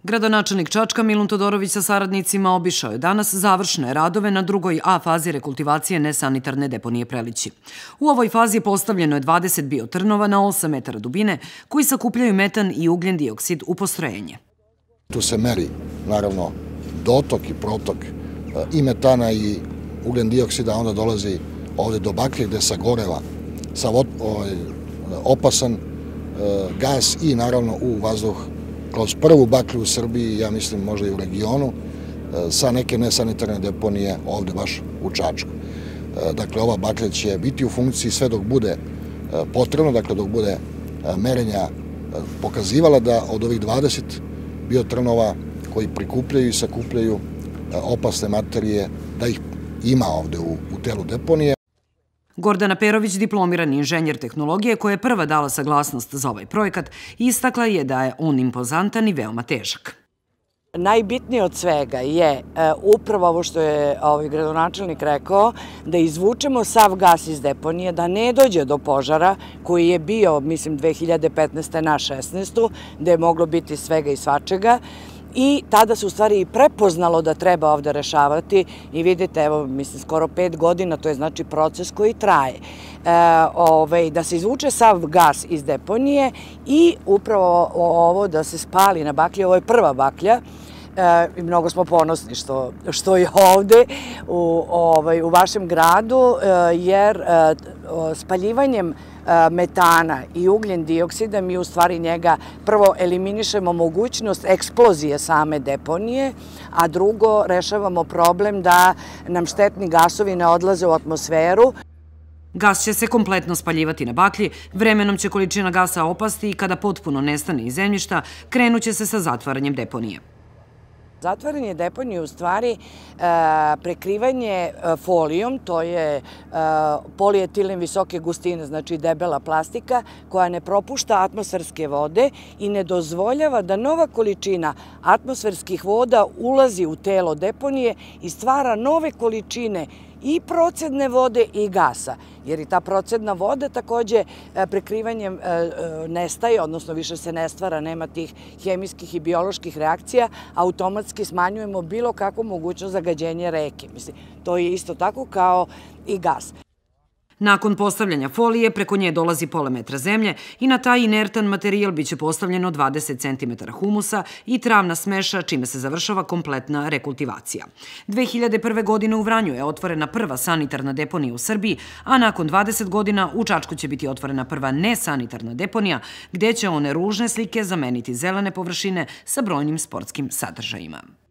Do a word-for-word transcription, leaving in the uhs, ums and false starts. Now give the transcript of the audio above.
Gradonačelnik Čačka Milun Todorović sa saradnicima obišao je danas završne radove na drugoj A fazi rekultivacije nesanitarne deponije Prelići. U ovoj fazi postavljeno je dvadeset biotrnova na osam metara dubine koji sakupljaju metan i ugljen dioksid u postrojenje. Tu se meri, naravno, dotok i protok i metana i ugljen dioksida, onda dolazi ovde do baklje gde sagoreva sav opasan gas i naravno u vazduh kroz prvu baklju u Srbiji, ja mislim možda i u regionu, sa neke nesanitarne deponije ovde baš u Čačku. Dakle, ova baklja će biti u funkciji sve dok bude potrebno, dakle dok bude merenja pokazivala da od ovih dvadeset biotrnova koji prikupljaju i sakupljaju opasne materije, da ih ima ovde u telu deponije. Gordana Perović, diplomirani inženjer tehnologije koja je prva dala saglasnost za ovaj projekat, istakla je da je on impozantan i veoma težak. Najbitnije od svega je upravo ovo što je gradonačelnik rekao, da izvučemo sav gas iz deponije, da ne dođe do požara koji je bio, mislim, dve hiljade petnaeste na šesnaestu, gde je moglo biti svega i svačega. I tada se u stvari i prepoznalo da treba ovde rešavati i vidite, evo, mislim, skoro pet godina, to je znači proces koji traje. Da se izvuče sav gas iz deponije i upravo ovo da se spali na baklji, ovo je prva baklja, i mnogo smo ponosni što je ovde u vašem gradu, jer spaljivanjem metana i ugljen dioksida mi u stvari njega prvo eliminišemo mogućnost eksplozije same deponije, a drugo rešavamo problem da nam štetni gasovi ne odlaze u atmosferu. Gas će se kompletno spaljivati na baklji, vremenom će količina gasa opasti i kada potpuno nestane iz zemljišta, krenuće se sa zatvaranjem deponije. Zatvaranje deponije je u stvari prekrivanje folijom, to je polietilen visoke gustine, znači debela plastika, koja ne propušta atmosferske vode i ne dozvoljava da nova količina atmosferskih voda ulazi u telo deponije i stvara nove količine i procedne vode i gasa, jer i ta procedna voda takođe prekrivanjem nestaje, odnosno više se ne stvara, nema tih hemijskih i bioloških reakcija, automatski smanjujemo bilo kakvu mogućnost zagađenja reke. Mislim, to je isto tako kao i gas. Nakon postavljanja folije, preko nje dolazi pola metra zemlje i na taj inertan materijal biće postavljeno dvadeset centimetara humusa i travna smeša, čime se završava kompletna rekultivacija. dve hiljade prve. godine u Vranju je otvorena prva sanitarna deponija u Srbiji, a nakon dvadeset godina u Čačku će biti otvorena prva nesanitarna deponija, gde će one ružne slike zameniti zelene površine sa brojnim sportskim sadržajima.